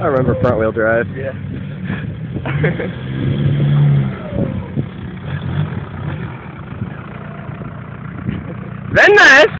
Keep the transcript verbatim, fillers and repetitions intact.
I remember front wheel drive. Yeah. Very nice!